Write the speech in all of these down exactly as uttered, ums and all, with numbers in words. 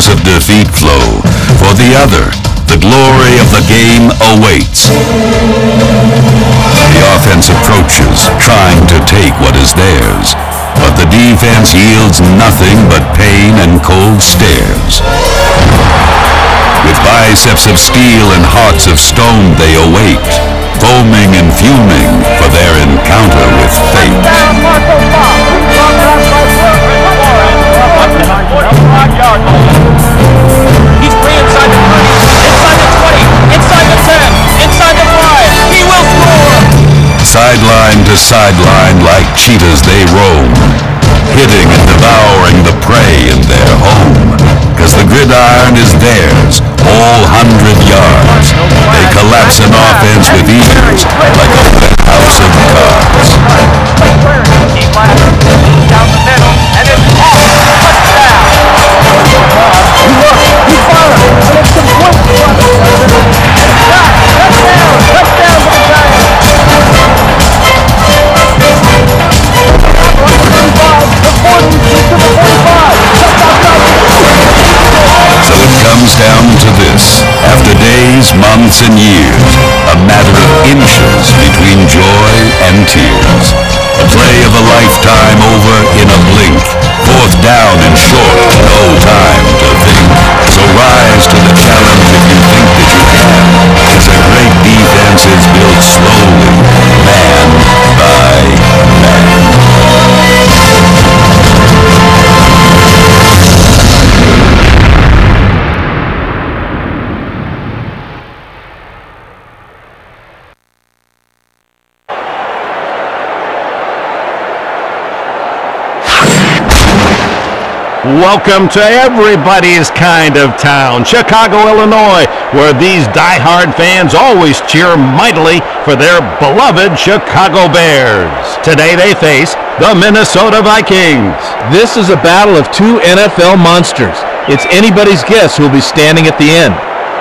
waters of defeat flow. For the other, the glory of the game awaits. The offense approaches, trying to take what is theirs. But the defense yields nothing but pain and cold stares. With biceps of steel and hearts of stone they await, foaming and fuming for their encounter with fate. He's free inside the thirty, inside the twenty, inside the ten, inside the five. He will score! Sideline to sideline like cheetahs they roam, hitting and devouring the prey in their home. Cause the gridiron is theirs, all hundred yards. They collapse an offense with ease, like a wet house of cards. Down the middle, and it's off. Touchdown! Look, he fired, and it's some points for us. Touchdown! Touchdown for the Giants! The forty to the forty-five. So it comes down to this. After days, months, and years, a matter of inches between joy and tears. A play of a lifetime over in a blink. Fourth down and short, no time to think. So rise to the challenge if you think that you can. Cause a great defense is built slowly, man by man. Welcome to everybody's kind of town, Chicago, Illinois, where these die-hard fans always cheer mightily for their beloved Chicago Bears. Today they face the Minnesota Vikings. This is a battle of two N F L monsters. It's anybody's guess who will be standing at the end.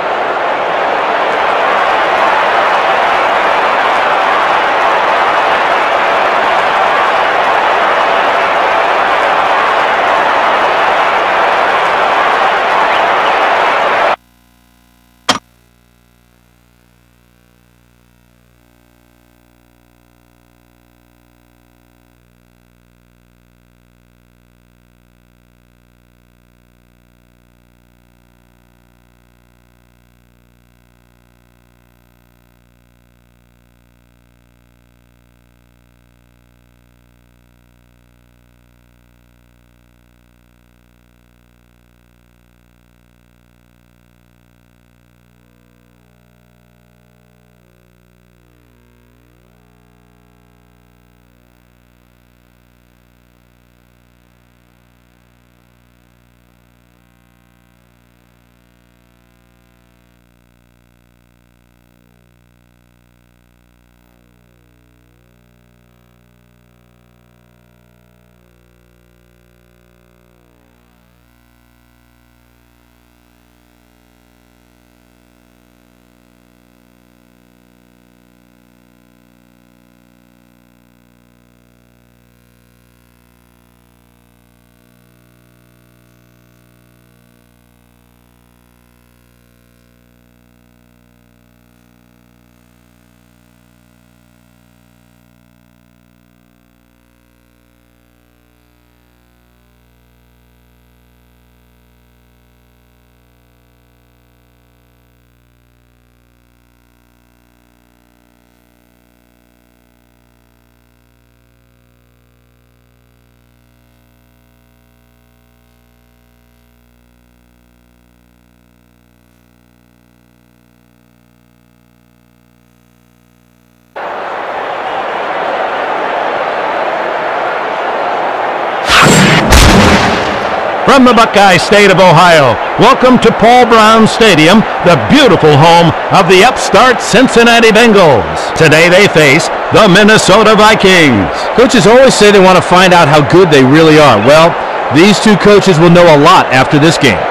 From the Buckeye State of Ohio, welcome to Paul Brown Stadium, the beautiful home of the upstart Cincinnati Bengals. Today they face the Minnesota Vikings. Coaches always say they want to find out how good they really are. Well, these two coaches will know a lot after this game.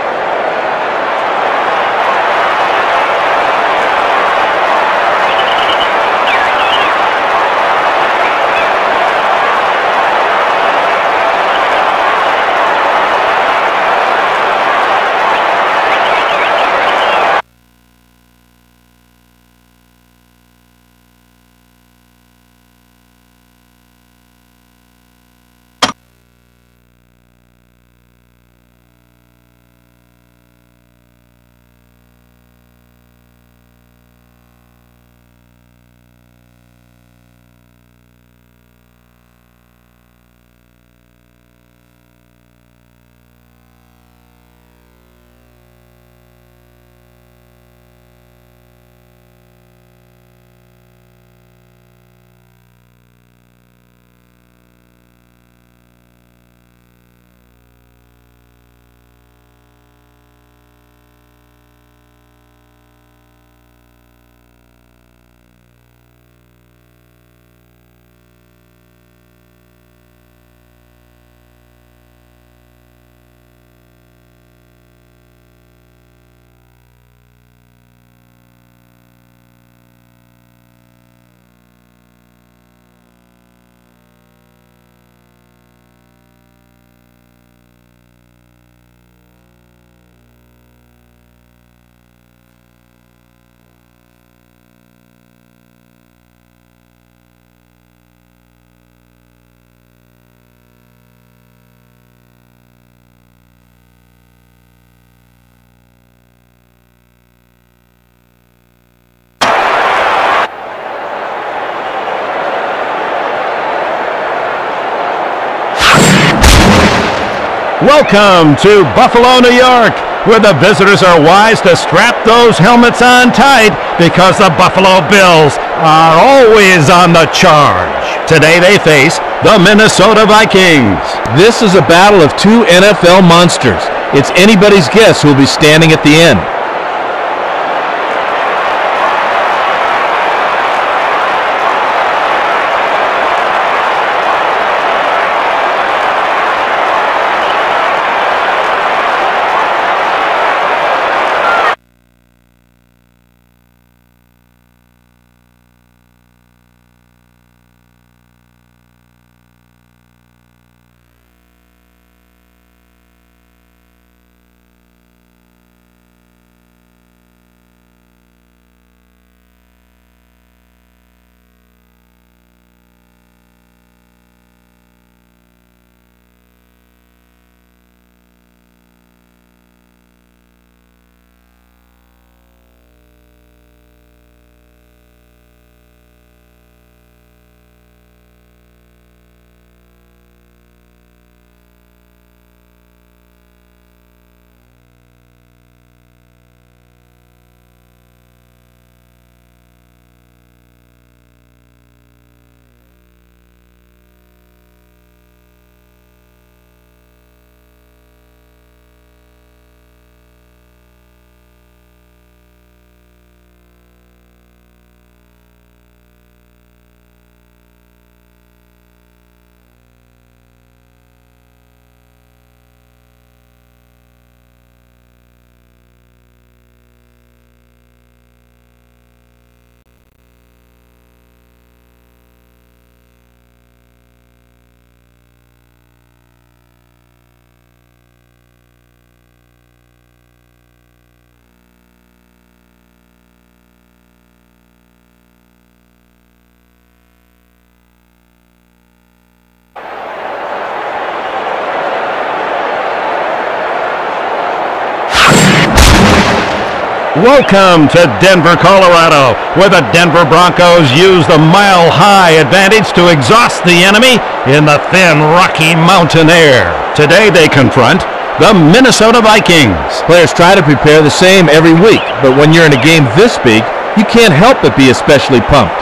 Welcome to Buffalo, New York, where the visitors are wise to strap those helmets on tight because the Buffalo Bills are always on the charge. Today they face the Minnesota Vikings. This is a battle of two N F L monsters. It's anybody's guess who will be standing at the end. Welcome to Denver, Colorado, where the Denver Broncos use the mile-high advantage to exhaust the enemy in the thin Rocky Mountain air. Today they confront the Minnesota Vikings. Players try to prepare the same every week, but when you're in a game this big, you can't help but be especially pumped.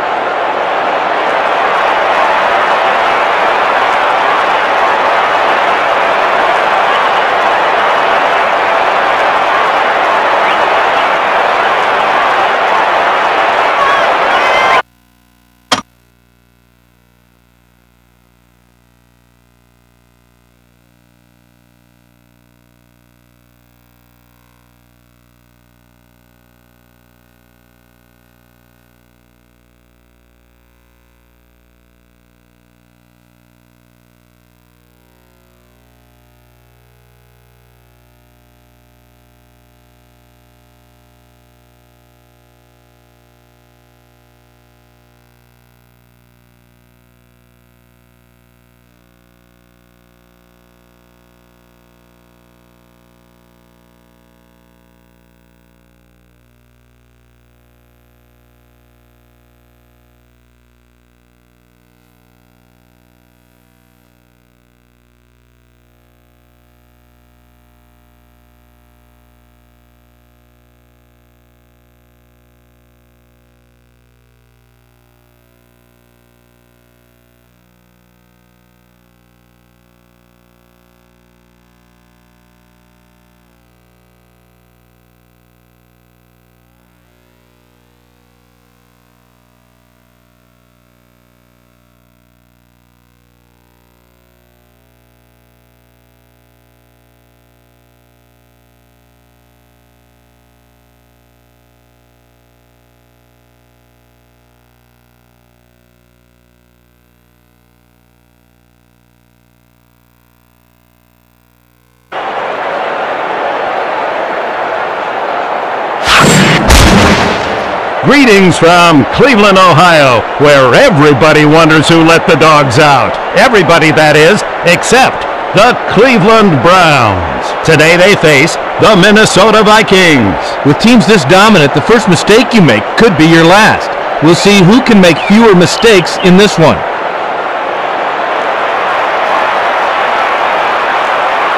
Greetings from Cleveland, Ohio, where everybody wonders who let the dogs out. Everybody, that is, except the Cleveland Browns. Today they face the Minnesota Vikings. With teams this dominant, the first mistake you make could be your last. We'll see who can make fewer mistakes in this one.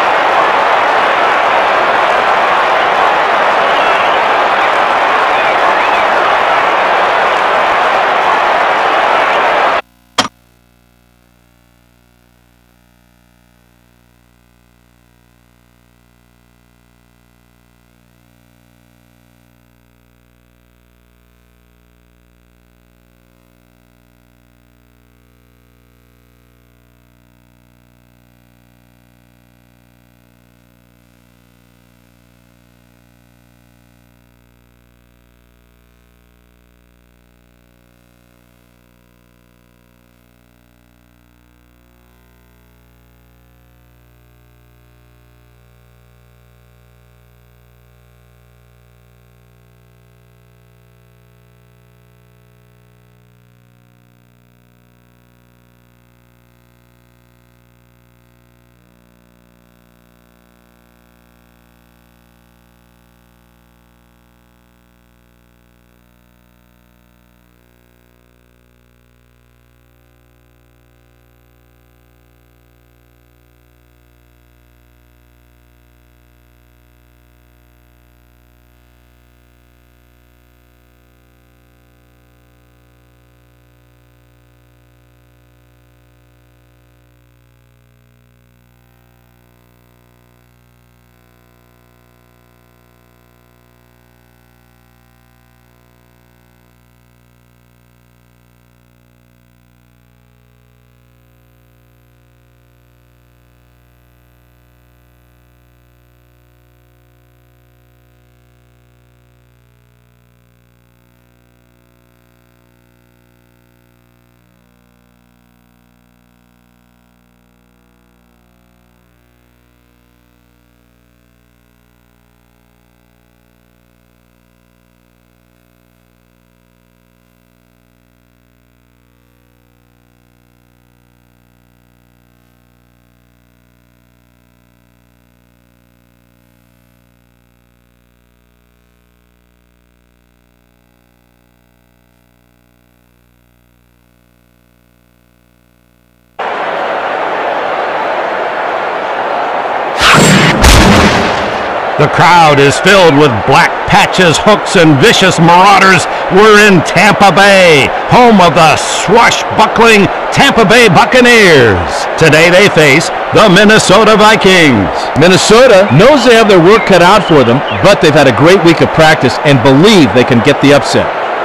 The crowd is filled with black patches, hooks, and vicious marauders. We're in Tampa Bay, home of the swashbuckling Tampa Bay Buccaneers. Today they face the Minnesota Vikings. Minnesota knows they have their work cut out for them, but they've had a great week of practice and believe they can get the upset.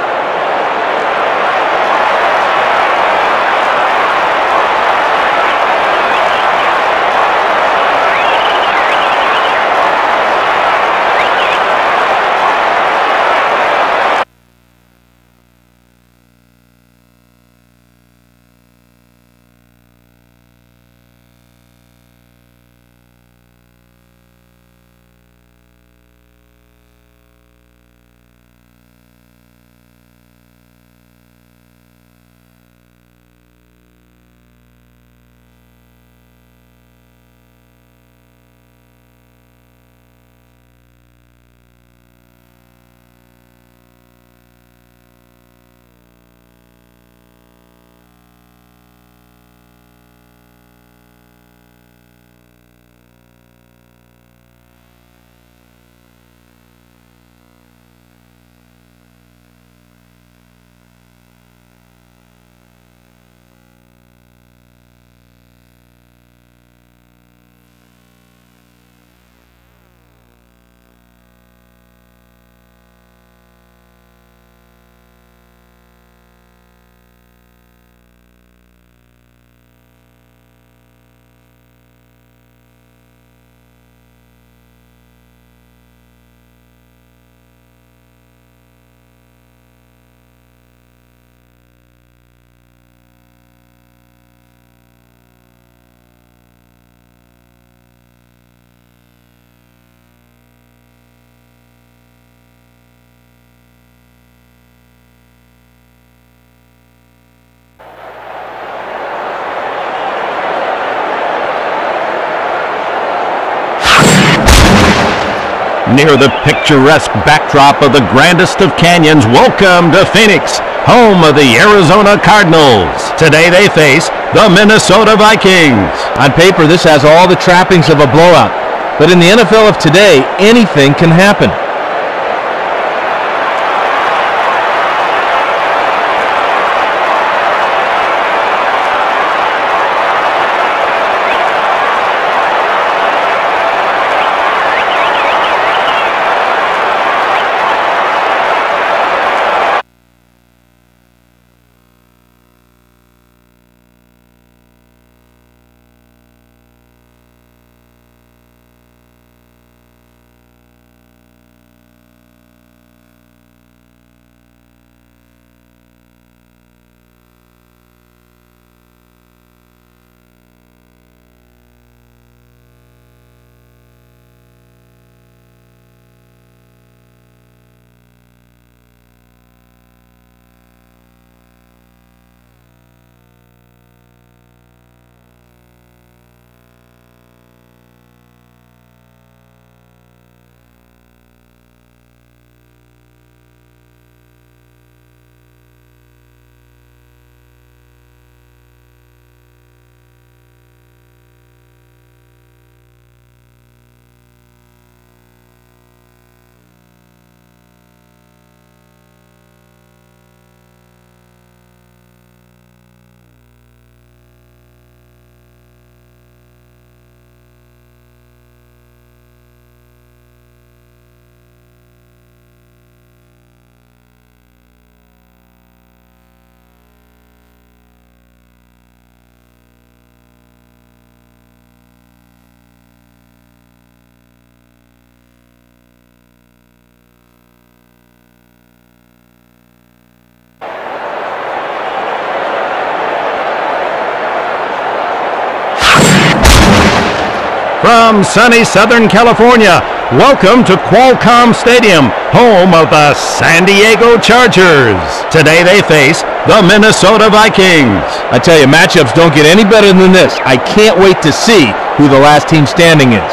Near the picturesque backdrop of the grandest of canyons, welcome to Phoenix, home of the Arizona Cardinals. Today they face the Minnesota Vikings. On paper, this has all the trappings of a blowout, but in the N F L of today, anything can happen. From sunny Southern California, welcome to Qualcomm Stadium, home of the San Diego Chargers. Today they face the Minnesota Vikings. I tell you, matchups don't get any better than this. I can't wait to see who the last team standing is.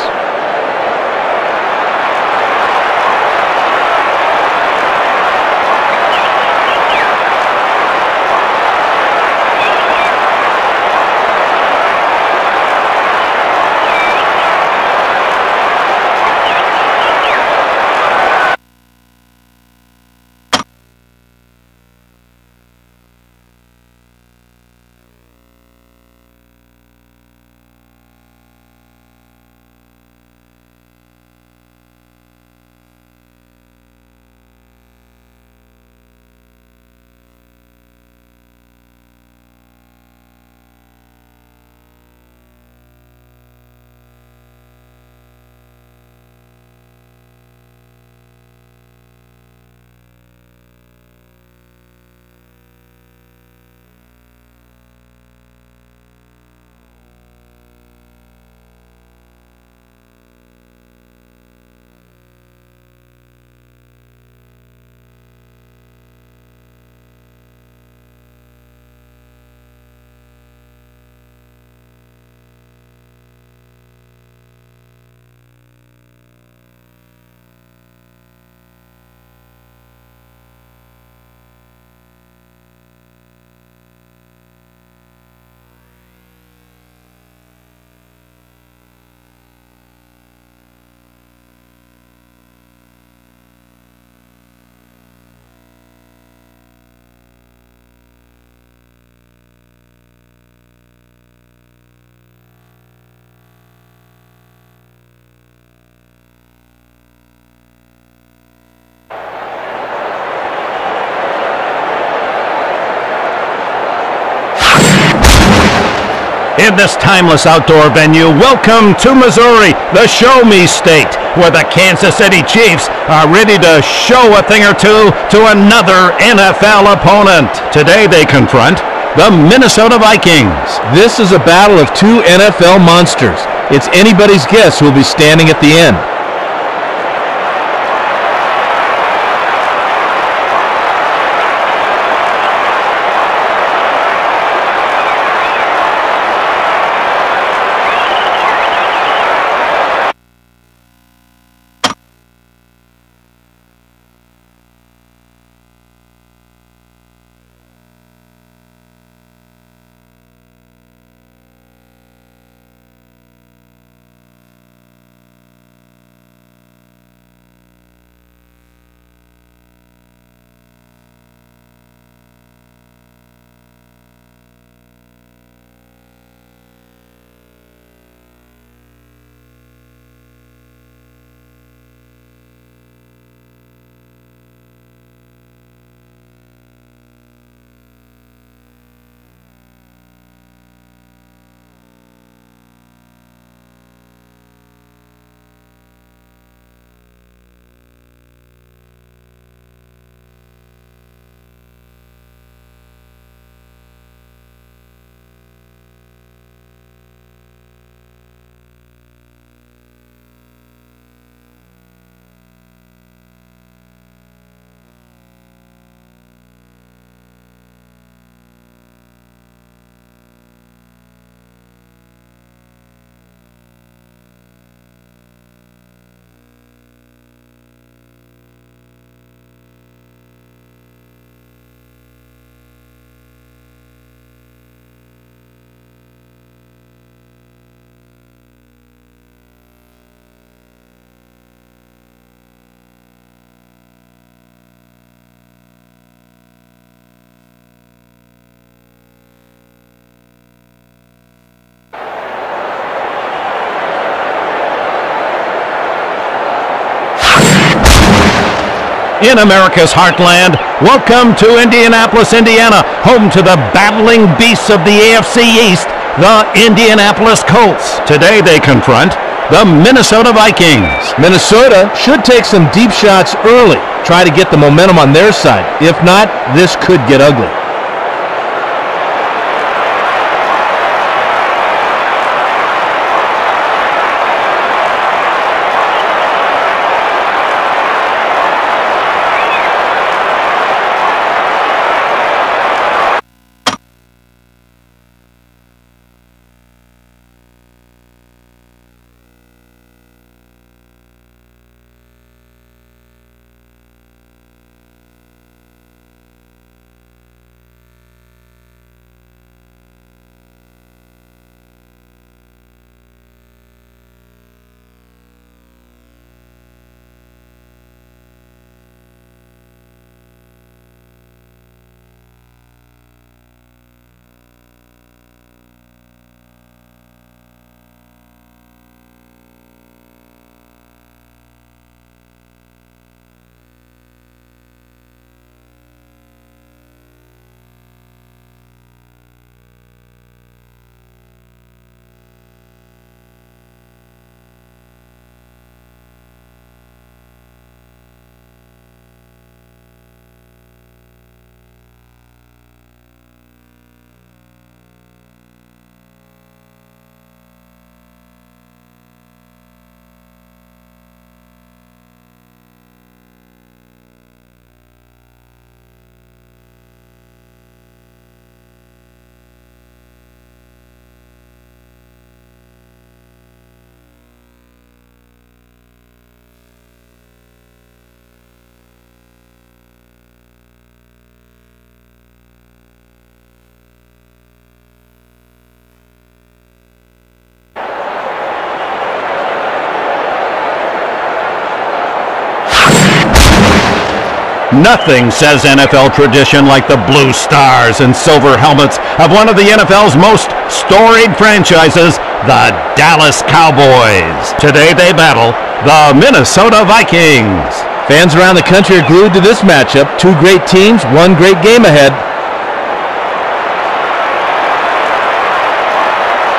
In this timeless outdoor venue, welcome to Missouri, the Show Me State, where the Kansas City Chiefs are ready to show a thing or two to another N F L opponent. Today they confront the Minnesota Vikings. This is a battle of two N F L monsters. It's anybody's guess who will be standing at the end. In America's heartland, welcome to Indianapolis, Indiana, home to the battling beasts of the A F C East, the Indianapolis Colts. Today they confront the Minnesota Vikings. Minnesota should take some deep shots early, try to get the momentum on their side. If not, this could get ugly. Nothing says N F L tradition like the blue stars and silver helmets of one of the N F L's most storied franchises, the Dallas Cowboys. Today they battle the Minnesota Vikings. Fans around the country are glued to this matchup. Two great teams, one great game ahead.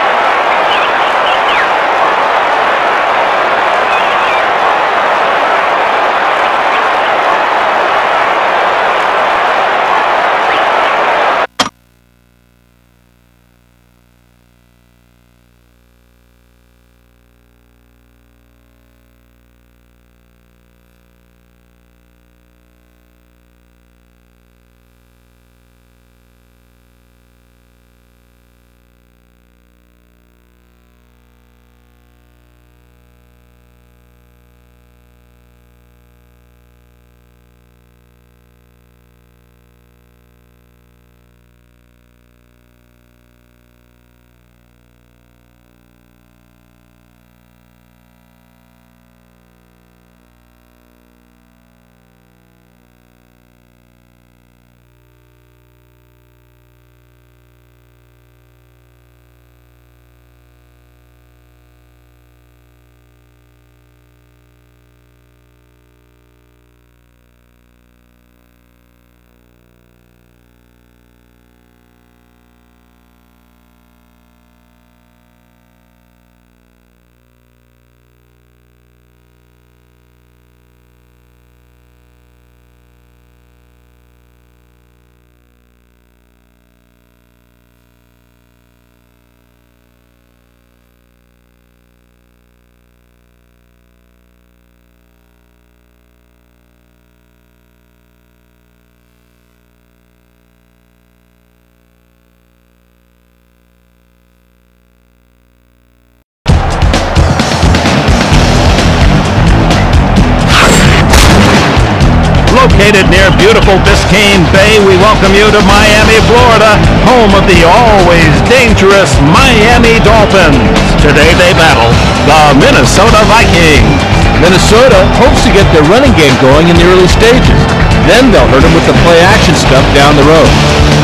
Located near beautiful Biscayne Bay, we welcome you to Miami, Florida, home of the always dangerous Miami Dolphins. Today they battle the Minnesota Vikings. Minnesota hopes to get their running game going in the early stages. Then they'll hurt them with the play-action stuff down the road.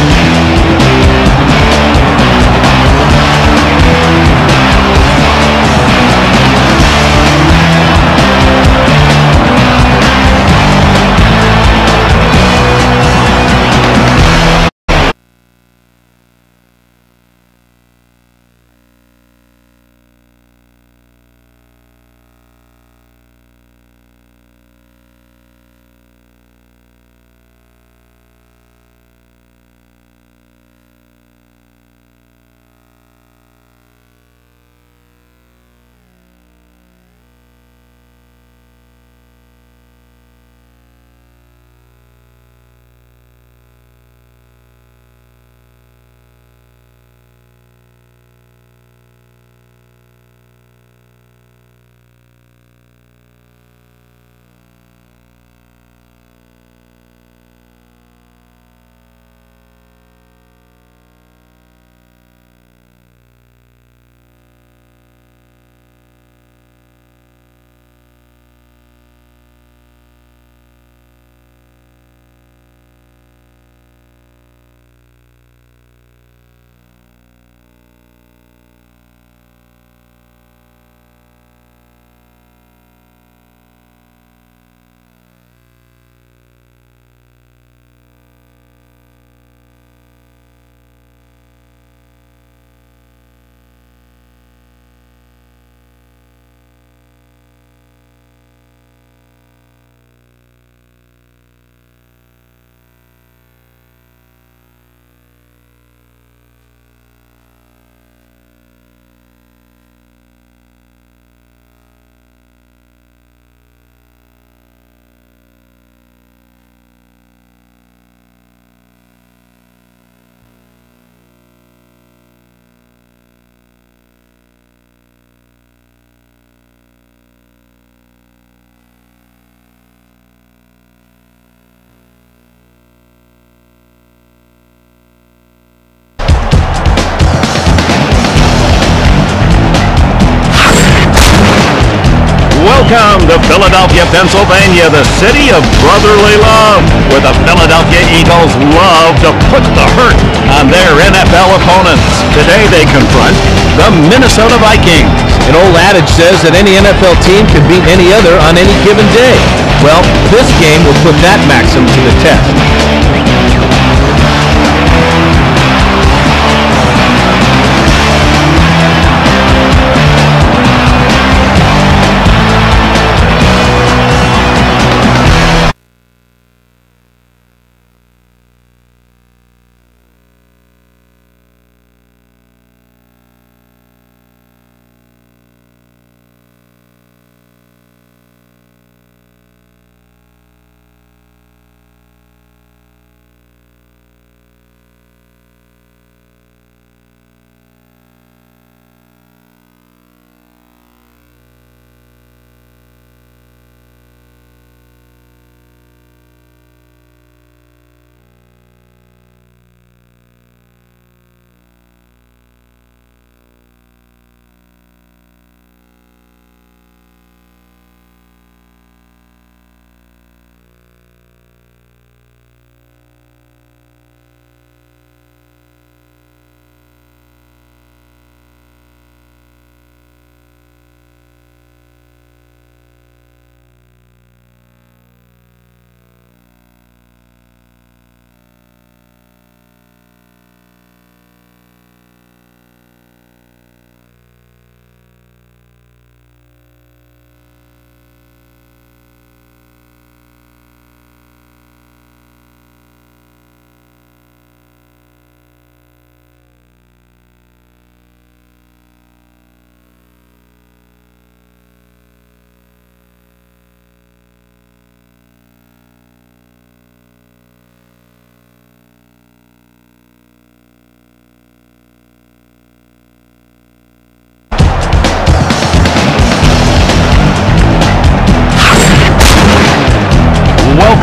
Welcome to Philadelphia, Pennsylvania, the city of brotherly love, where the Philadelphia Eagles love to put the hurt on their N F L opponents. Today they confront the Minnesota Vikings. An old adage says that any N F L team can beat any other on any given day. Well, this game will put that maxim to the test.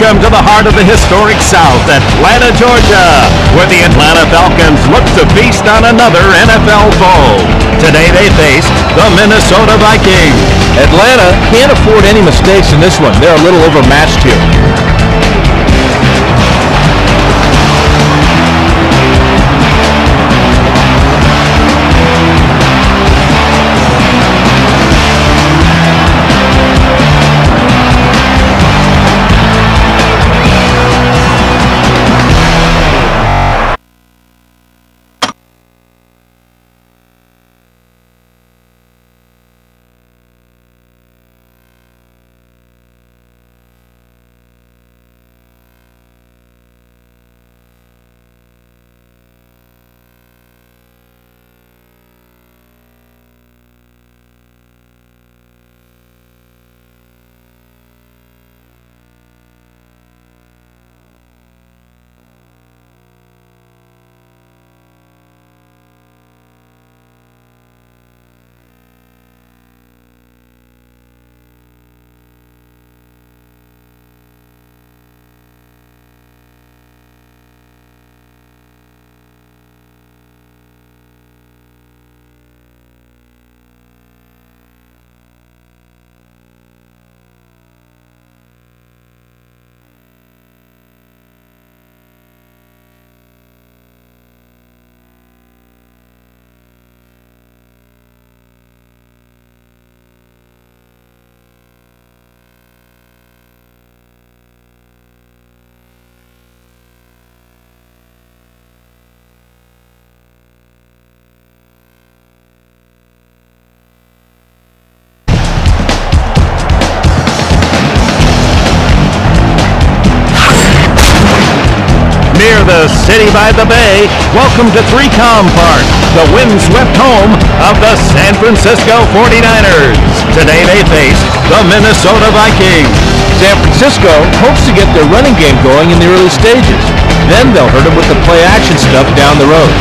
Welcome to the heart of the historic South, Atlanta, Georgia, where the Atlanta Falcons look to feast on another N F L foe. Today they face the Minnesota Vikings. Atlanta can't afford any mistakes in this one. They're a little overmatched here. Near the city by the bay, welcome to three com Park, the windswept home of the San Francisco forty-niners. Today they face the Minnesota Vikings. San Francisco hopes to get their running game going in the early stages. Then they'll hurt them with the play-action stuff down the road.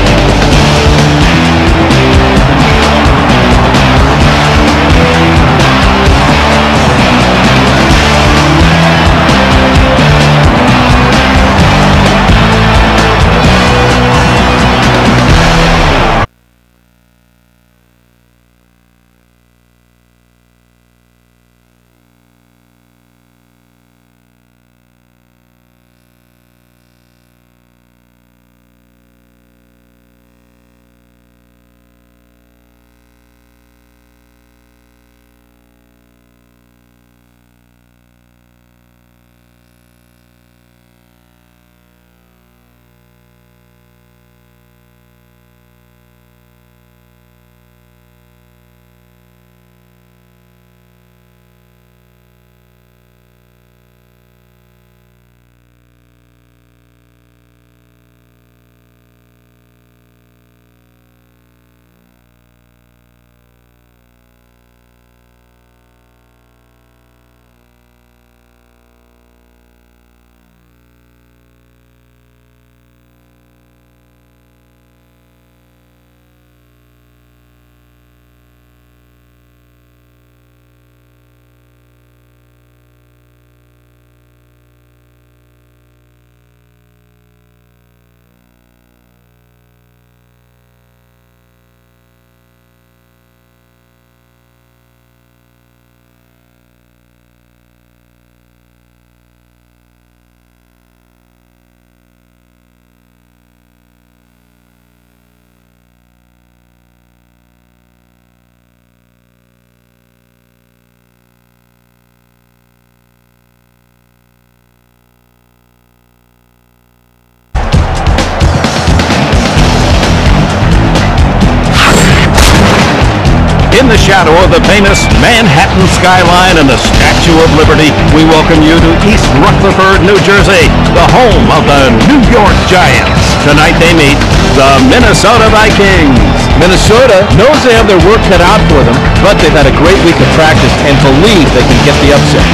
In the shadow of the famous Manhattan skyline and the Statue of Liberty, we welcome you to East Rutherford, New Jersey, the home of the New York Giants. Tonight they meet the Minnesota Vikings. Minnesota knows they have their work cut out for them, but they've had a great week of practice and believe they can get the upset.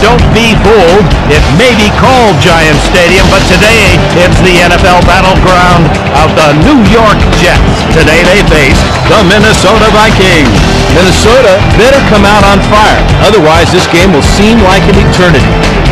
don't be fooled. It may be called Giant Stadium, but today it's the N F L battleground of the New York Jets. Today they face the Minnesota Vikings. Minnesota better come out on fire. Otherwise, this game will seem like an eternity.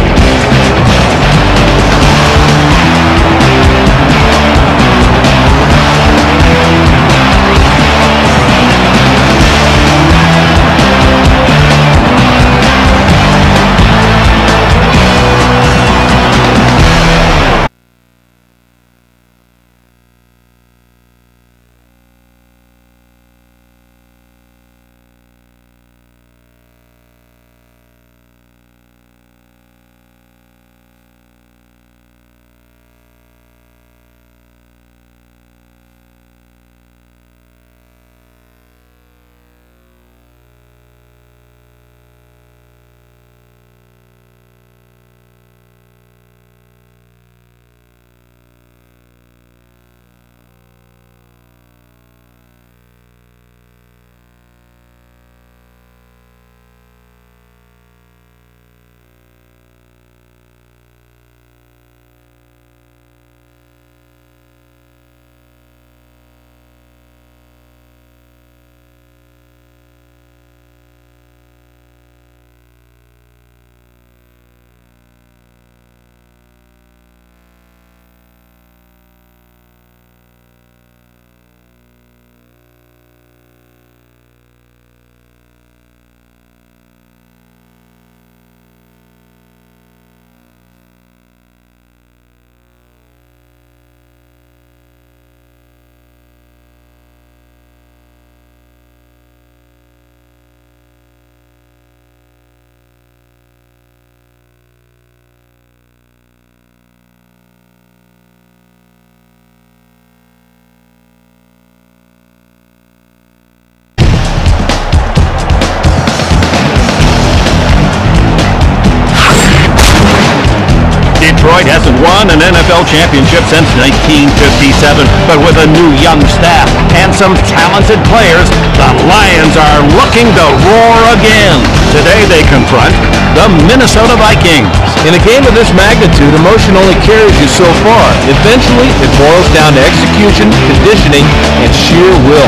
Detroit hasn't won an N F L championship since nineteen fifty-seven, but with a new young staff and some talented players, the Lions are looking to roar again. Today they confront the Minnesota Vikings. In a game of this magnitude, emotion only carries you so far. Eventually, it boils down to execution, conditioning, and sheer will.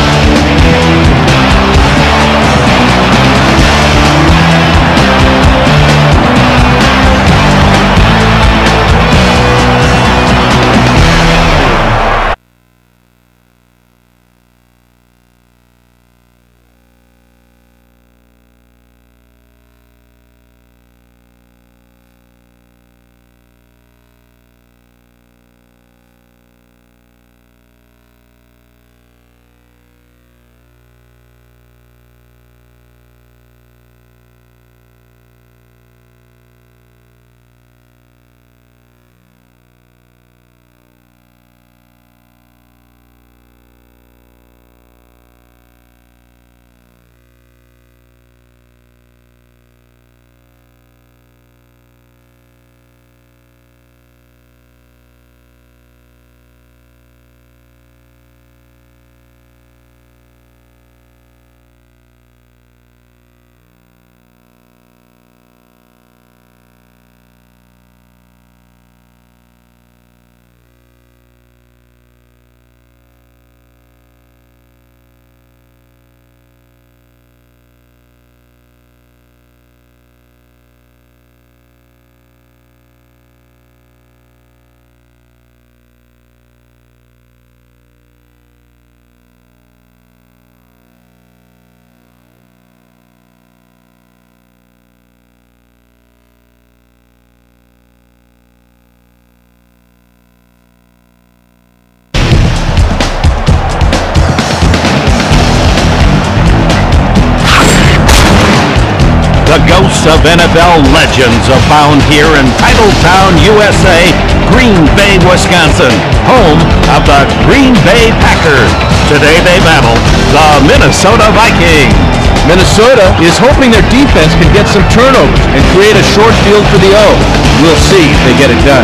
The ghosts of N F L legends abound here in Titletown, U S A, Green Bay, Wisconsin, home of the Green Bay Packers. Today they battle the Minnesota Vikings. Minnesota is hoping their defense can get some turnovers and create a short field for the O. We'll see if they get it done.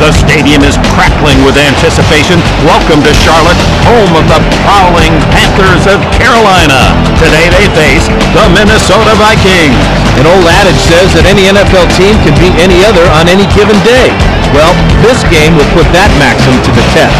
The stadium is crackling with anticipation. Welcome to Charlotte, home of the prowling Panthers of Carolina. Today they face the Minnesota Vikings. An old adage says that any N F L team can beat any other on any given day. Well, this game will put that maxim to the test.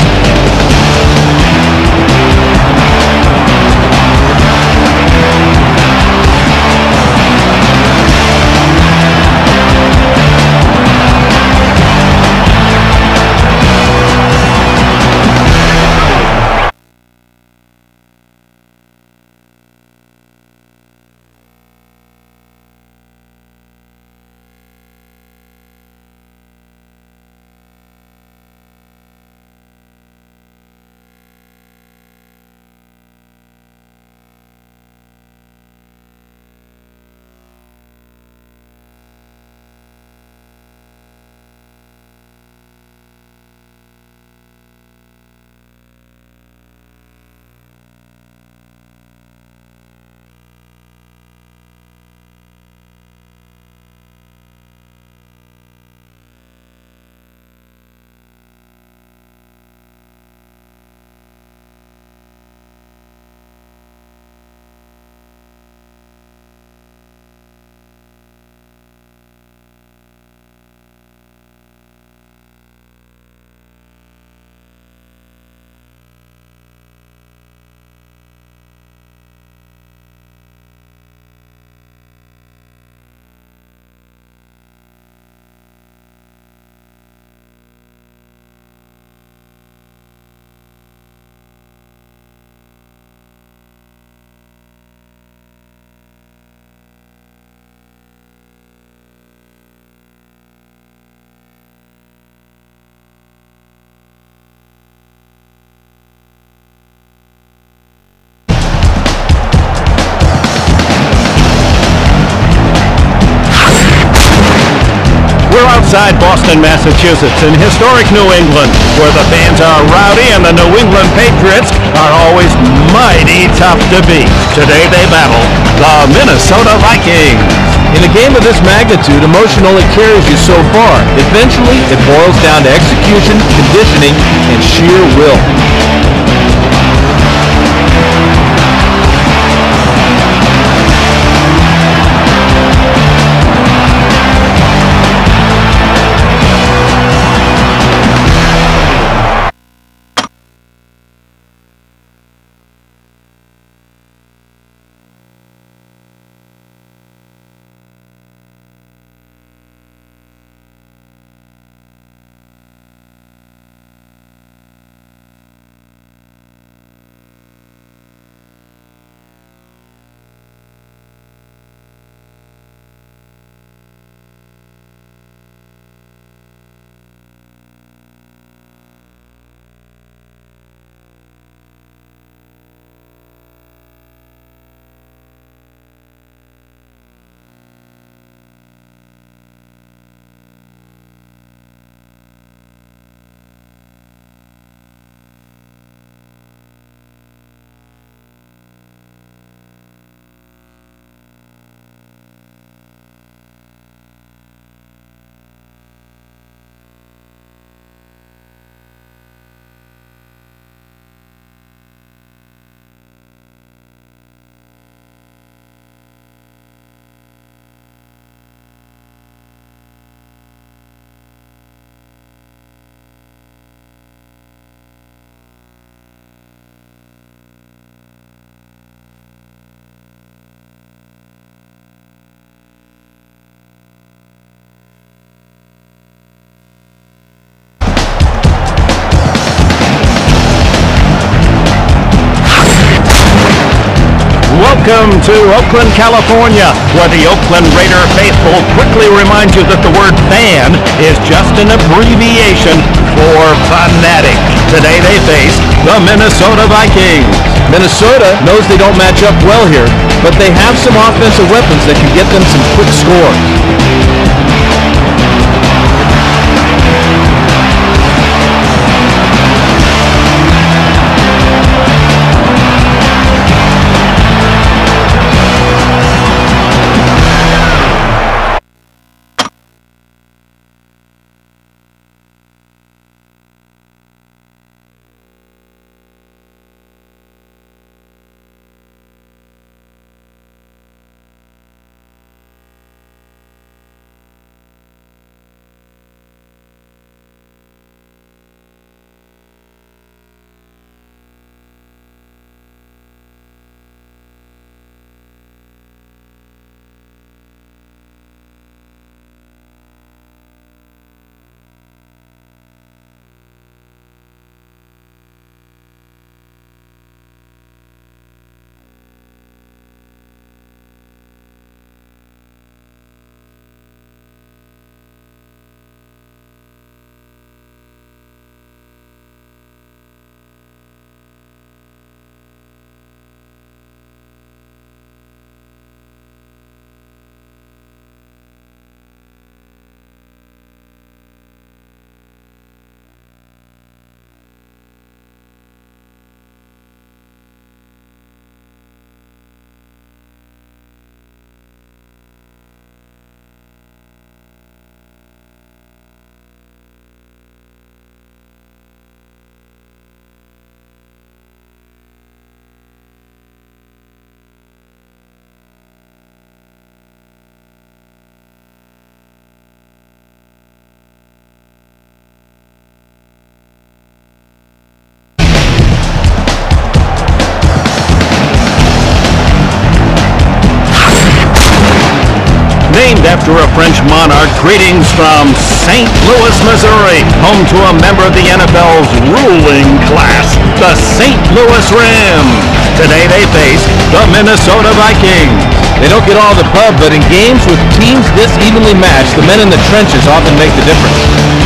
We're outside Boston, Massachusetts, in historic New England, where the fans are rowdy and the New England Patriots are always mighty tough to beat. Today they battle the Minnesota Vikings. In a game of this magnitude, emotion only carries you so far. Eventually, it boils down to execution, conditioning, and sheer will. Welcome to Oakland, California, where the Oakland Raider faithful quickly remind you that the word fan is just an abbreviation for fanatic. Today they face the Minnesota Vikings. Minnesota knows they don't match up well here, but they have some offensive weapons that can get them some quick scores. after a French monarch. Greetings from Saint Louis, Missouri, home to a member of the N F L's ruling class, the Saint Louis Rams. Today they face the Minnesota Vikings. They don't get all the pub, but in games with teams this evenly matched, the men in the trenches often make the difference.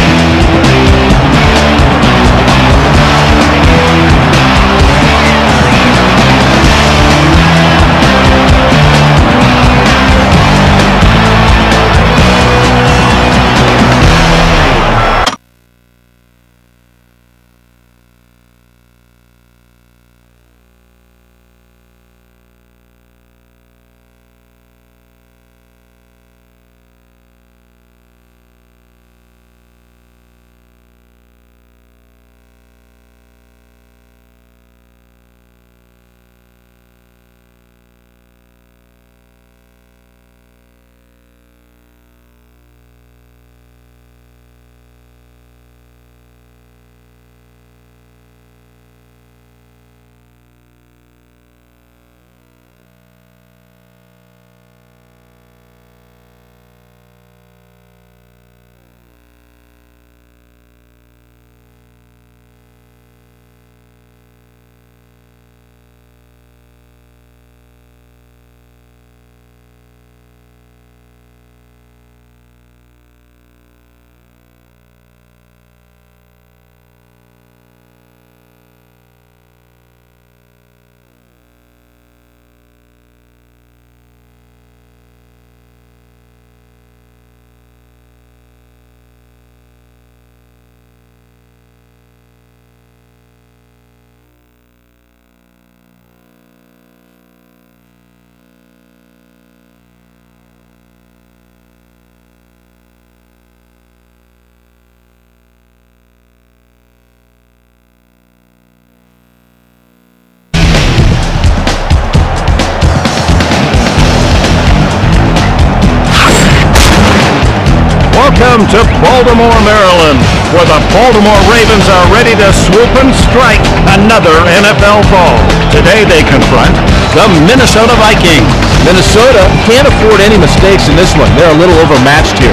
Welcome to Baltimore, Maryland, where the Baltimore Ravens are ready to swoop and strike another N F L foe. Today they confront the Minnesota Vikings. Minnesota can't afford any mistakes in this one. They're a little overmatched here.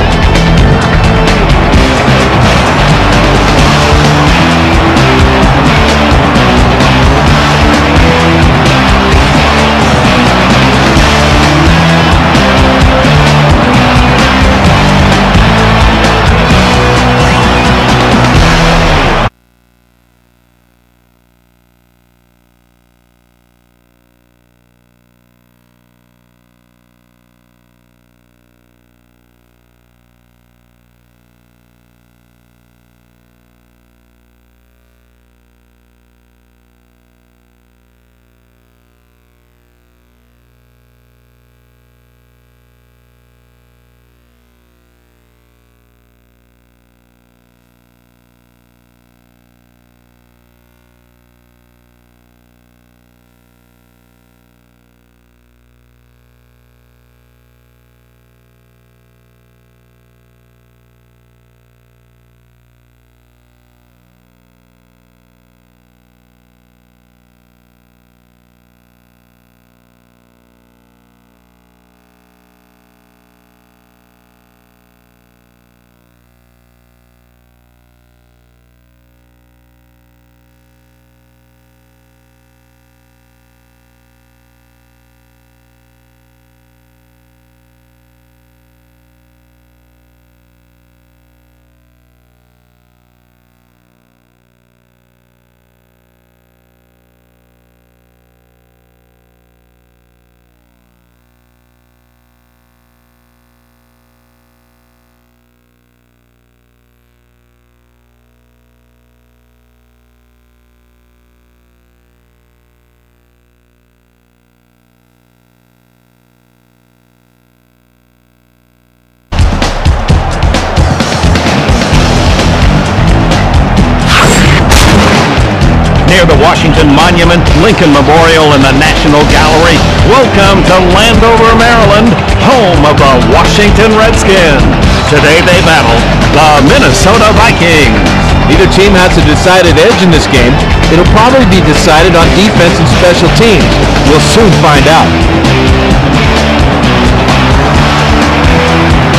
Near the Washington Monument, Lincoln Memorial, and the National Gallery, welcome to Landover, Maryland, home of the Washington Redskins. Today they battle the Minnesota Vikings. Neither team has a decided edge in this game. It'll probably be decided on defense and special teams. We'll soon find out.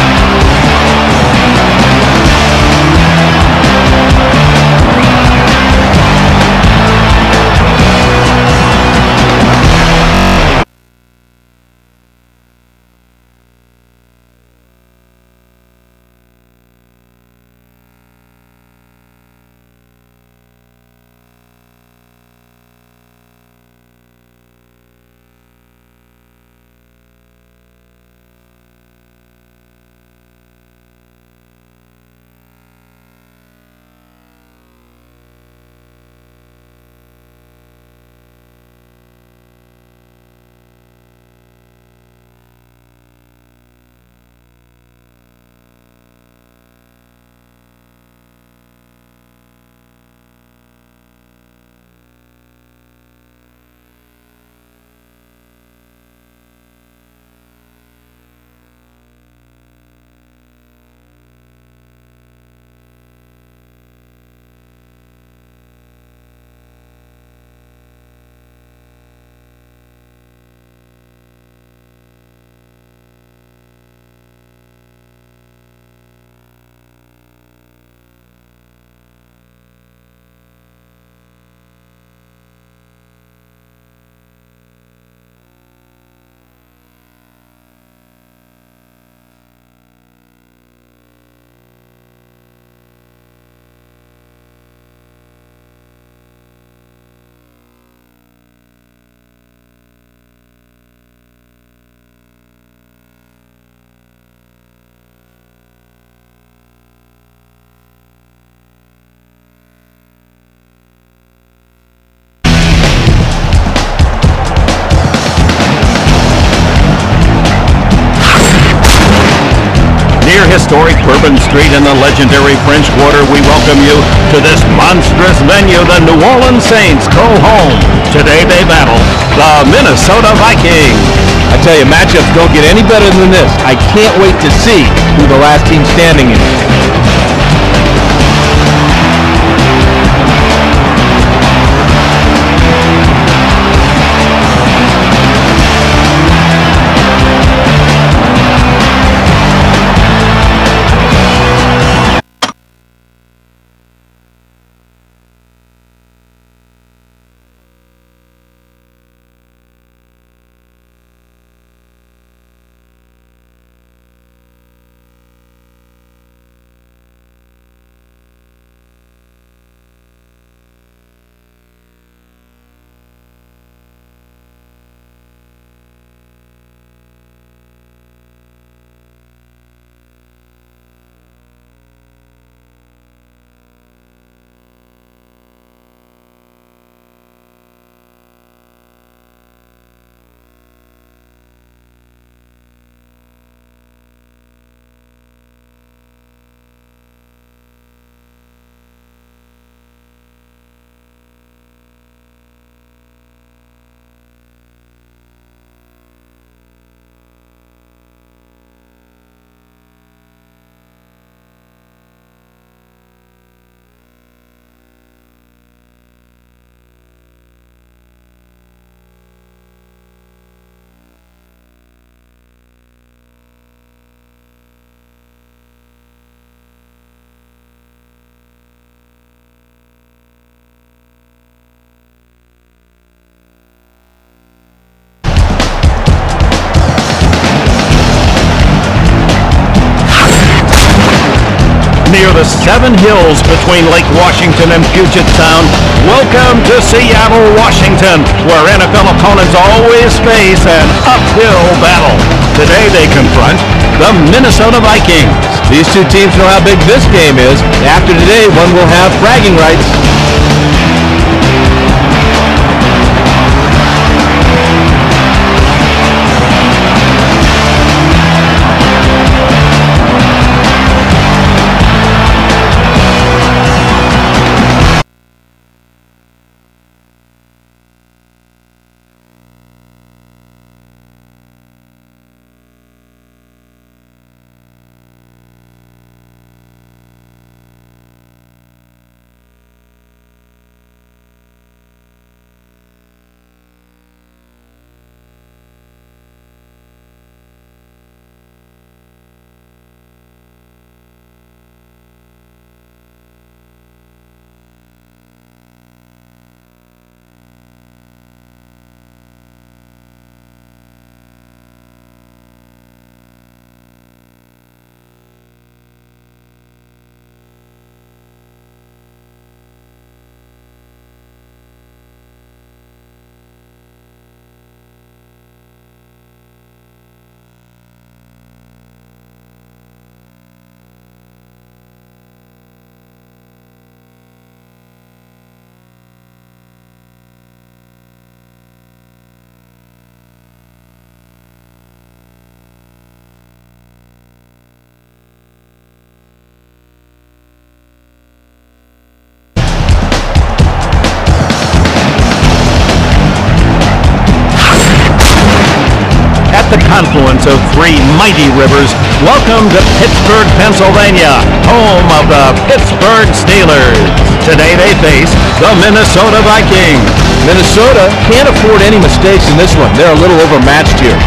historic Bourbon Street in the legendary French Quarter, we welcome you to this monstrous venue. The New Orleans Saints go home. Today they battle the Minnesota Vikings. I tell you, matchups don't get any better than this. I can't wait to see who the last team standing is. Near the seven hills between Lake Washington and Puget Sound, welcome to Seattle, Washington, where N F L opponents always face an uphill battle. Today they confront the Minnesota Vikings. These two teams know how big this game is. After today, one will have bragging rights. The confluence of three mighty rivers, welcome to Pittsburgh, Pennsylvania, home of the Pittsburgh Steelers. Today they face the Minnesota Vikings. Minnesota can't afford any mistakes in this one. They're a little overmatched here.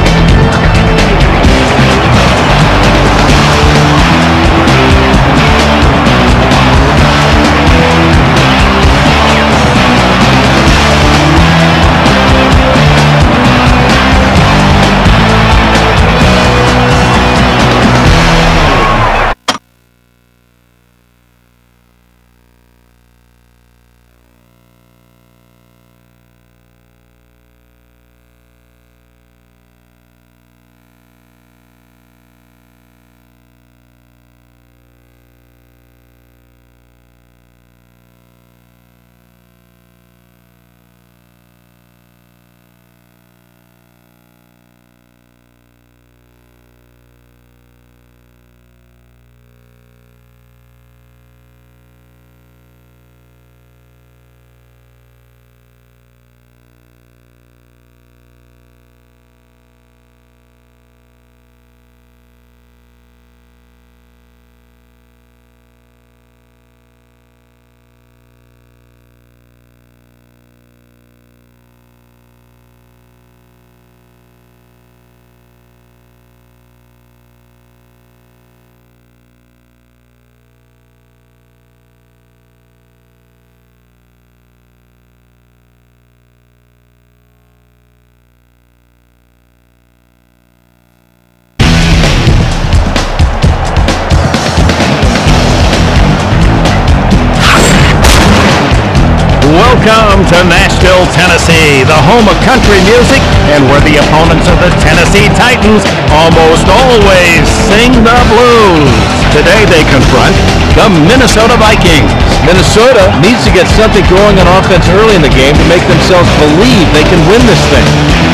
to Nashville, Tennessee, the home of country music, and where the opponents of the Tennessee Titans almost always sing the blues. Today they confront the Minnesota Vikings. Minnesota needs to get something going on offense early in the game to make themselves believe they can win this thing.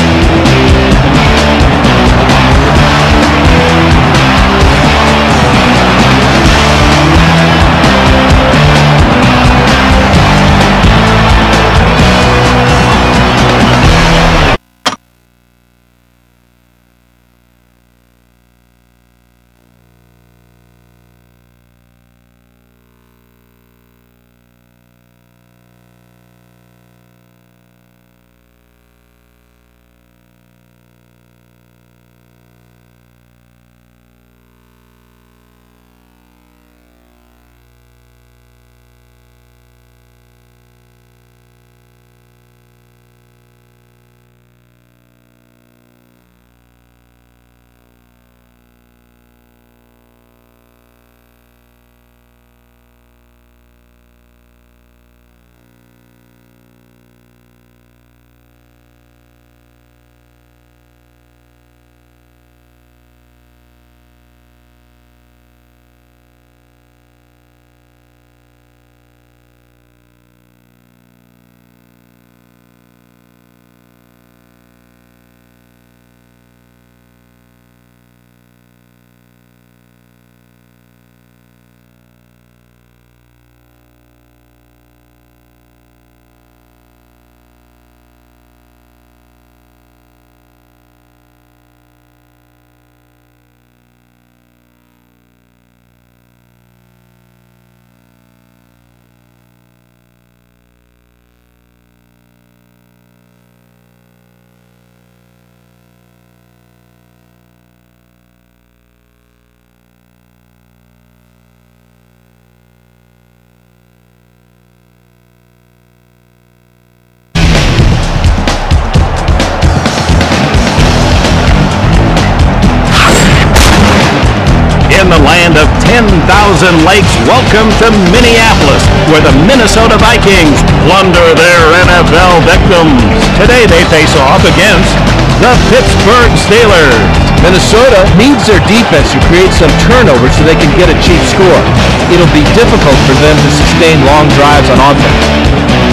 In the land of ten thousand lakes, welcome to Minneapolis, where the Minnesota Vikings plunder their N F L victims. Today they face off against the Pittsburgh Steelers. Minnesota needs their defense to create some turnovers so they can get a cheap score. It'll be difficult for them to sustain long drives on offense.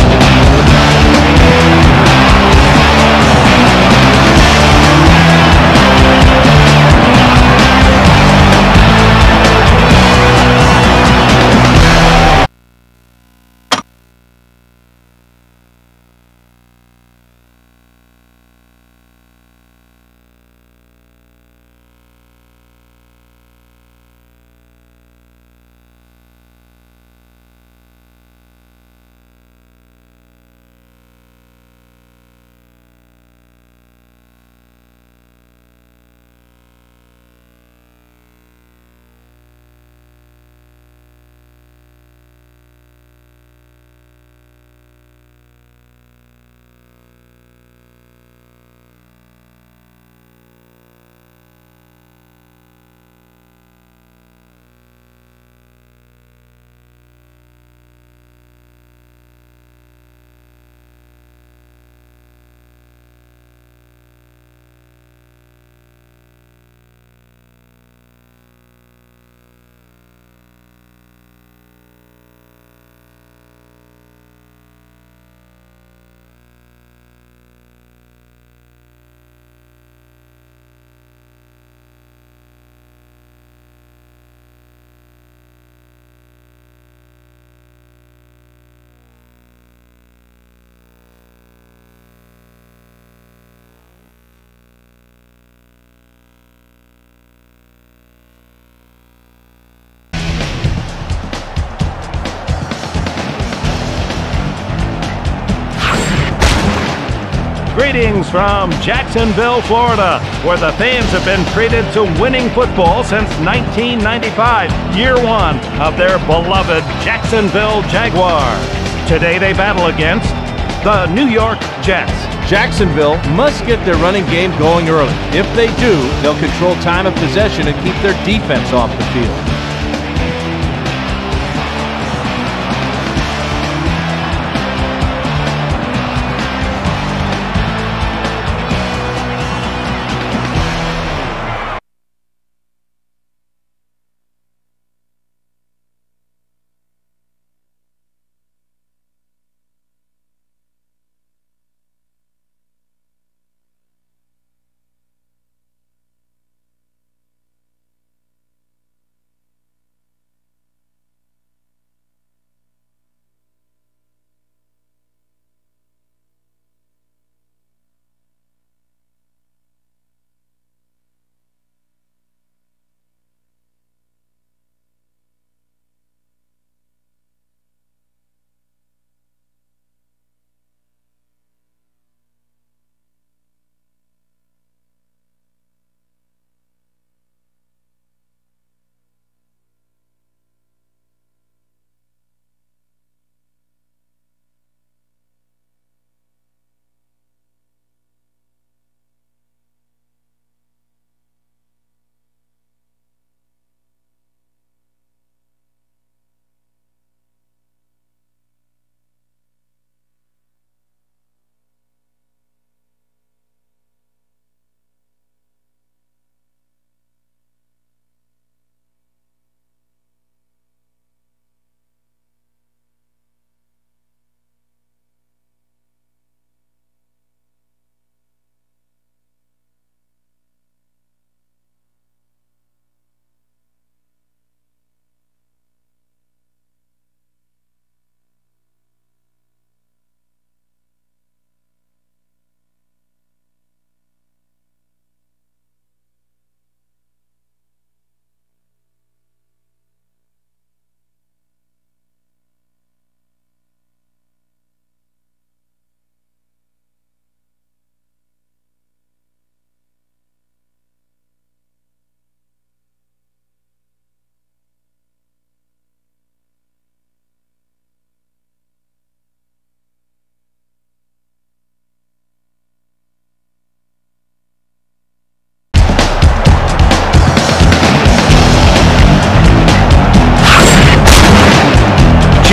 Greetings from Jacksonville, Florida, where the fans have been treated to winning football since nineteen ninety-five, year one of their beloved Jacksonville Jaguars. Today they battle against the New York Jets. Jacksonville must get their running game going early. If they do, they'll control time of possession and keep their defense off the field.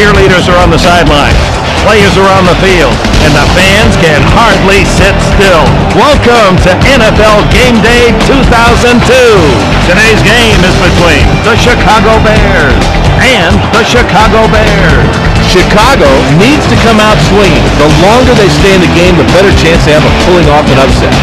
cheerleaders are on the sideline. Players are on the field, and the fans can hardly sit still. Welcome to N F L Game Day two thousand two. Today's game is between the Chicago Bears and the Chicago Bears. Chicago needs to come out swinging. The longer they stay in the game, the better chance they have of pulling off an upset.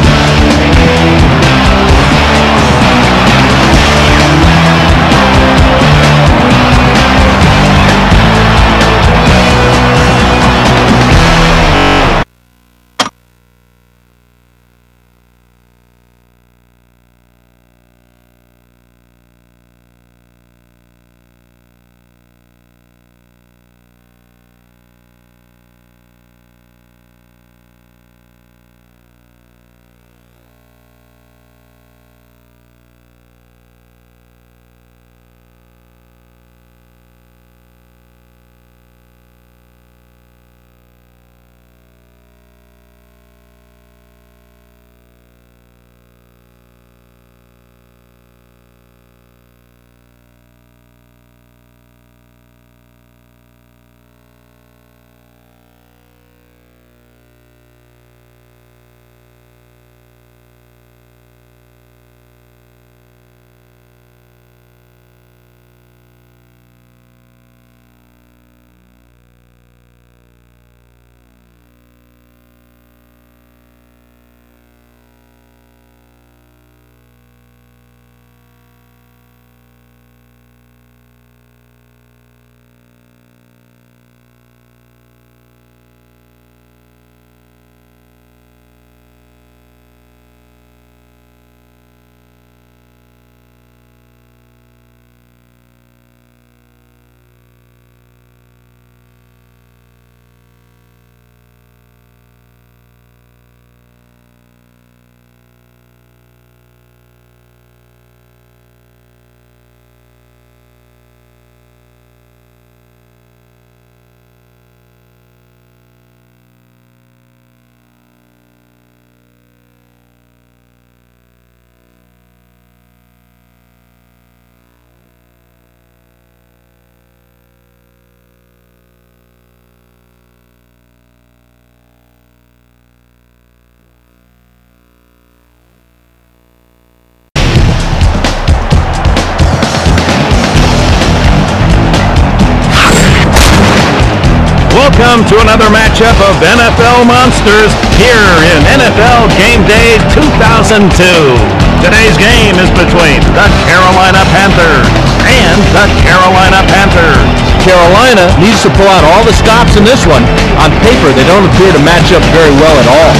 Welcome to another matchup of N F L Monsters here in N F L Game Day two thousand two. Today's game is between the Carolina Panthers and the Carolina Panthers. Carolina needs to pull out all the stops in this one. On paper, they don't appear to match up very well at all.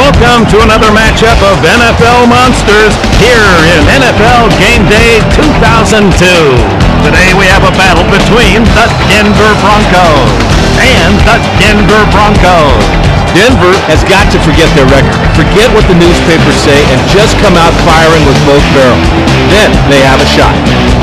Welcome to another matchup of N F L Monsters here in N F L Game Day two thousand two. Today we have a battle between the Denver Broncos and the Denver Broncos. Denver has got to forget their record, forget what the newspapers say, and just come out firing with both barrels. Then they have a shot.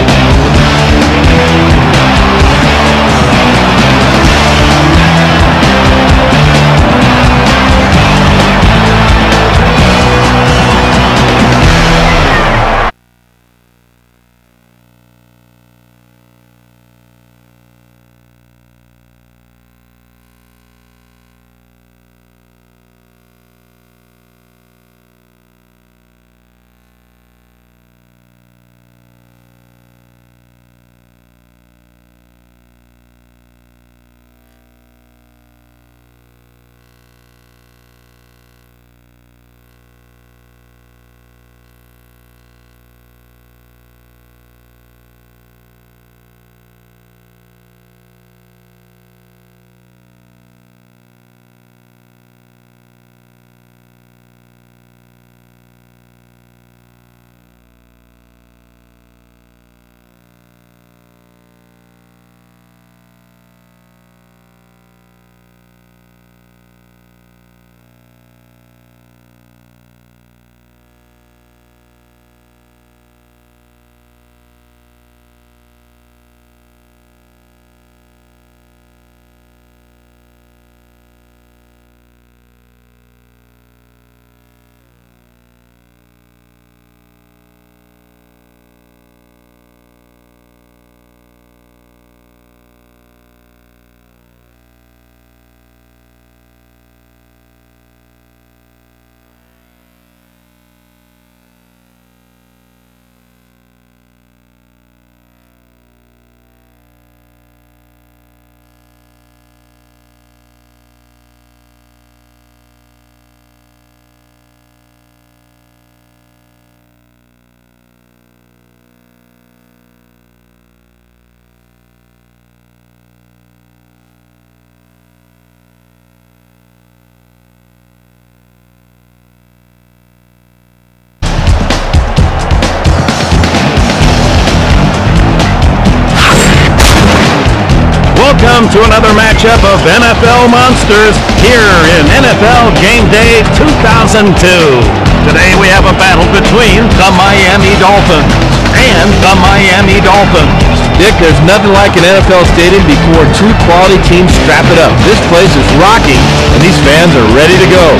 Welcome to another matchup of N F L Monsters here in N F L Game Day two thousand two. Today we have a battle between the Miami Dolphins and the Miami Dolphins. Dick, there's nothing like an N F L stadium before two quality teams strap it up. This place is rocking, and these fans are ready to go.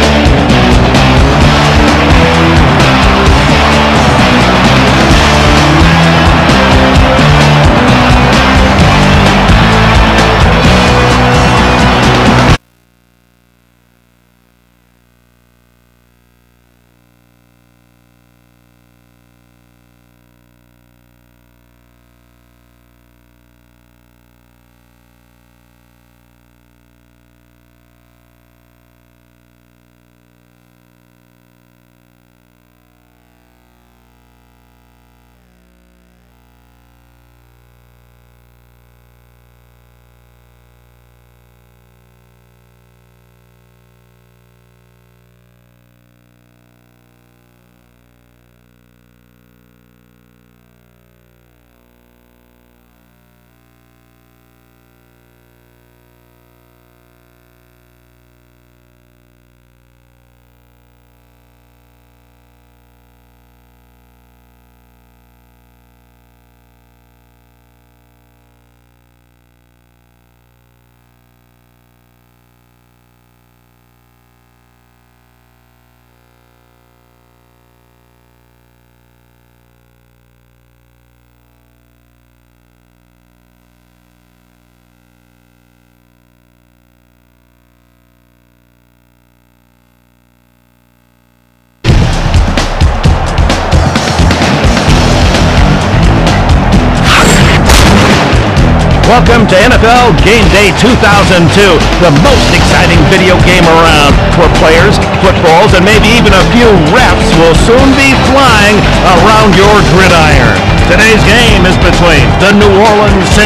Welcome to N F L Game Day two thousand two, the most exciting video game around, where players, footballs, and maybe even a few refs will soon be flying around your gridiron. Today's game is between the New Orleans Saints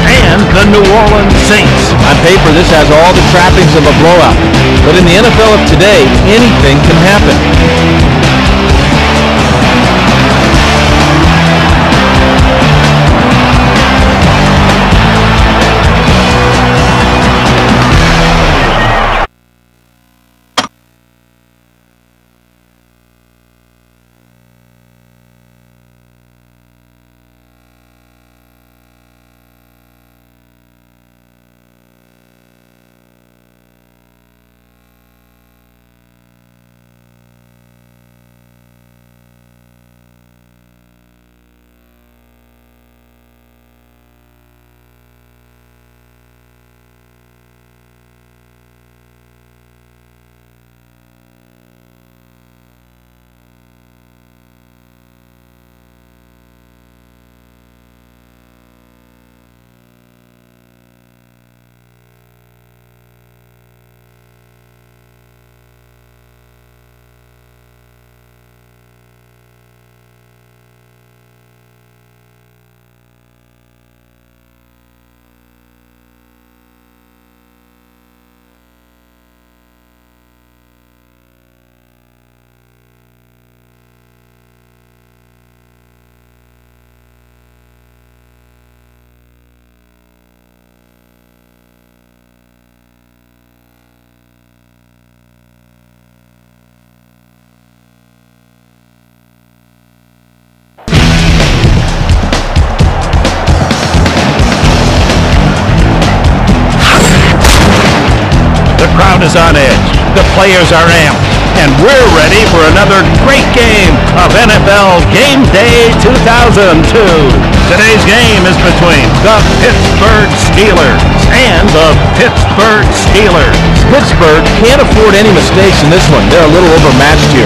and the New Orleans Saints. On paper, this has all the trappings of a blowout. But in the N F L of today, anything can happen. The crowd is on edge, the players are amped, and we're ready for another great game of N F L Game Day two thousand two. Today's game is between the Pittsburgh Steelers and the Pittsburgh Steelers. Pittsburgh can't afford any mistakes in this one. They're a little overmatched here.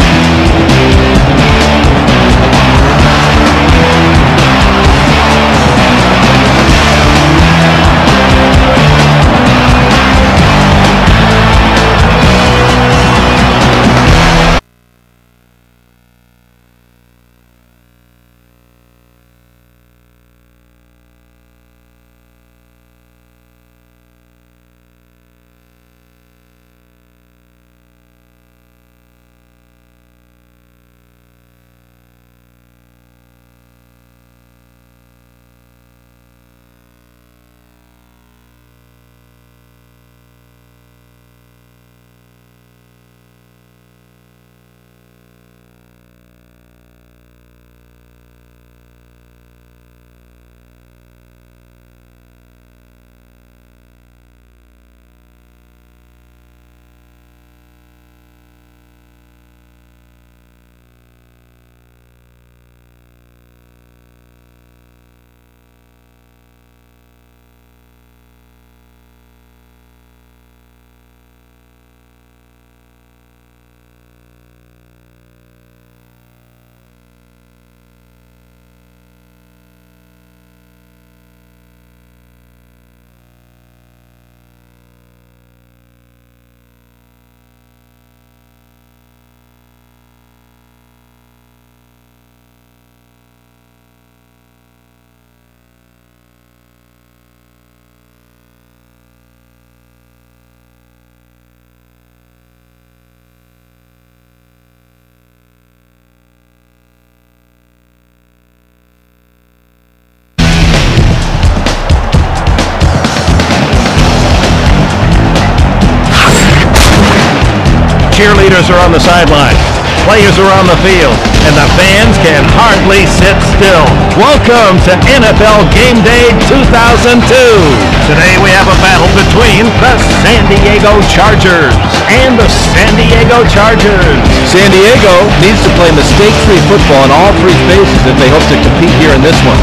Cheerleaders are on the sideline, players are on the field, and the fans can hardly sit still. Welcome to N F L Game Day two thousand two. Today we have a battle between the San Diego Chargers and the San Diego Chargers. San Diego needs to play mistake-free football in all three phases if they hope to compete here in this one.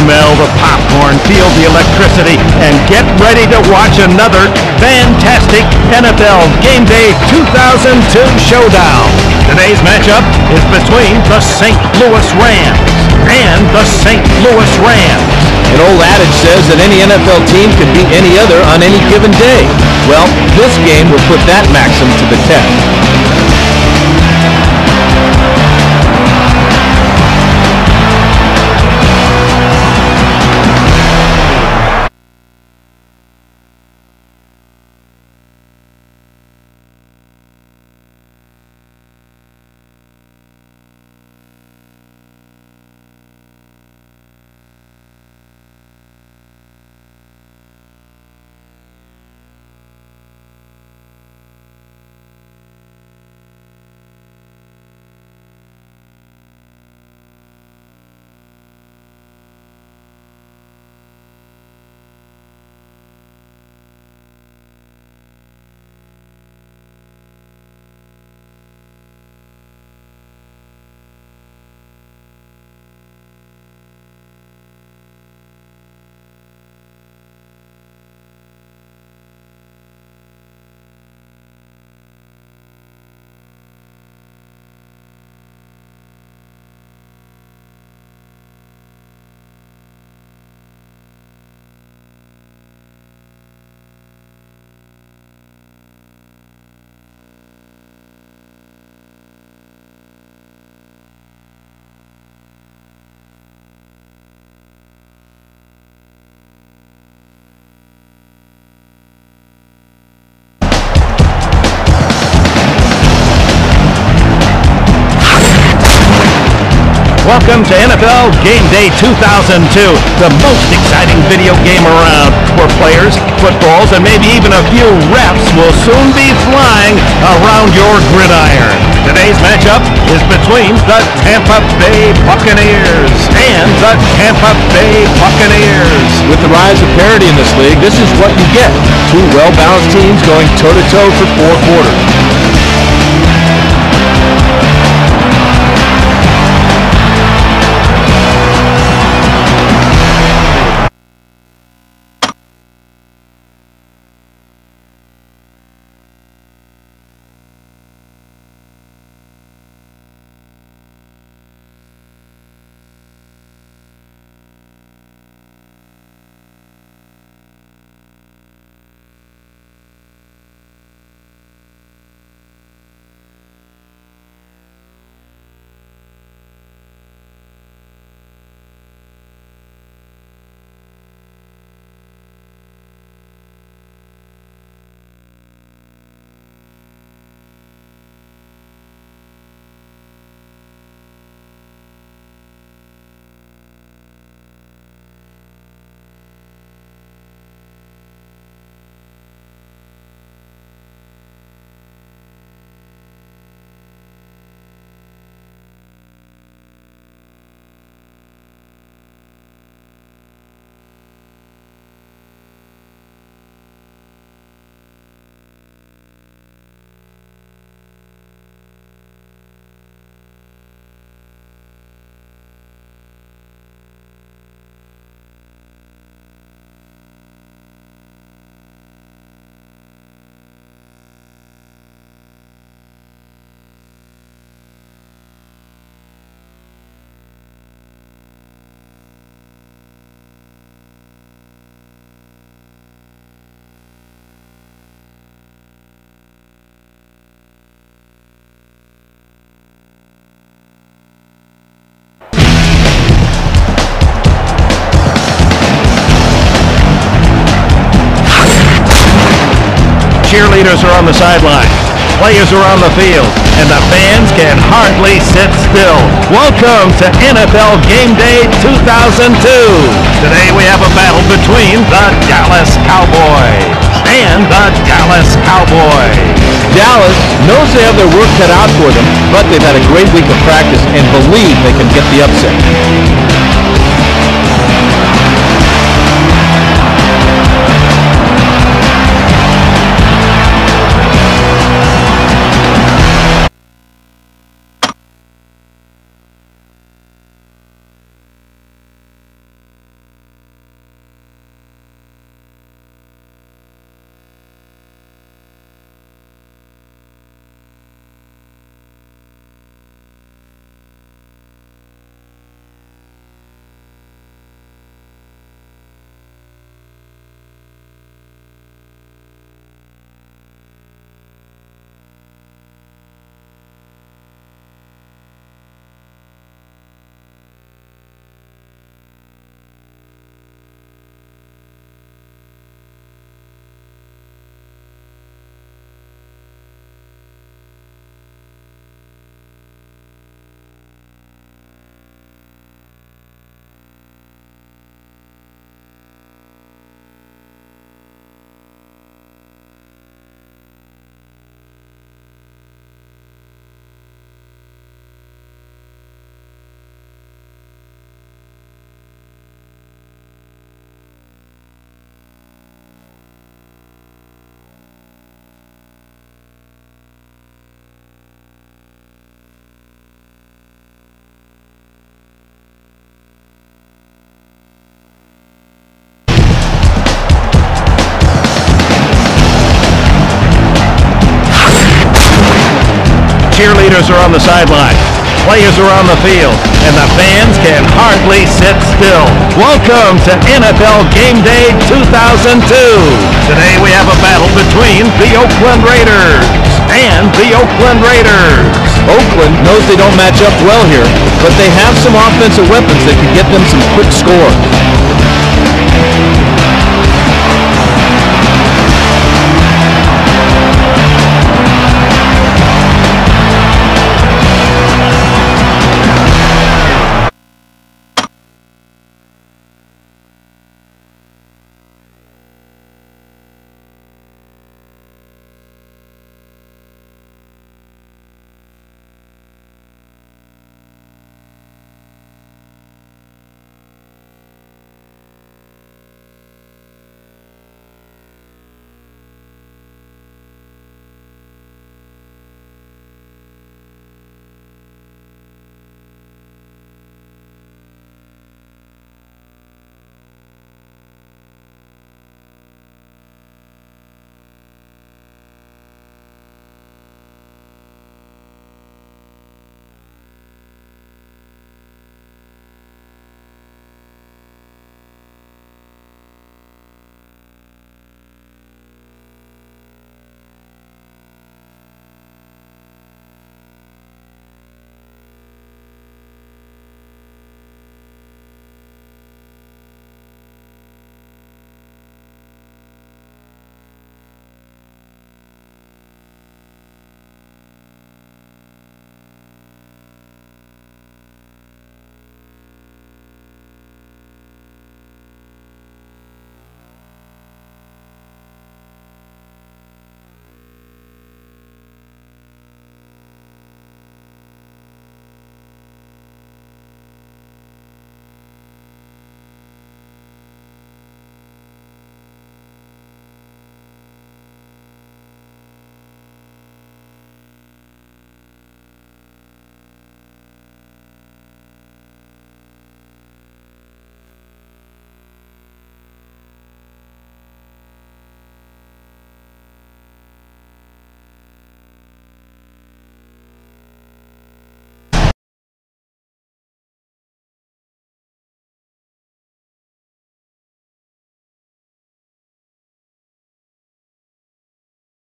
Smell the popcorn, feel the electricity, and get ready to watch another fantastic N F L Game Day two thousand two showdown. Today's matchup is between the Saint Louis Rams and the Saint Louis Rams. An old adage says that any N F L team can beat any other on any given day. Well, this game will put that maxim to the test. Welcome to N F L Game Day two thousand two, the most exciting video game around, where players, footballs, and maybe even a few refs will soon be flying around your gridiron. Today's matchup is between the Tampa Bay Buccaneers and the Tampa Bay Buccaneers. With the rise of parity in this league, this is what you get. Two well-balanced teams going toe-to-toe for four quarters. Cheerleaders are on the sideline, players are on the field, and the fans can hardly sit still. Welcome to N F L Game Day two thousand two. Today we have a battle between the Dallas Cowboys and the Dallas Cowboys. Dallas knows they have their work cut out for them, but they've had a great week of practice and believe they can get the upset. Commanders are on the sideline. Players are on the field, and the fans can hardly sit still. Welcome to N F L Game Day two thousand two. Today we have a battle between the Oakland Raiders and the Oakland Raiders. Oakland knows they don't match up well here, but they have some offensive weapons that can get them some quick scores.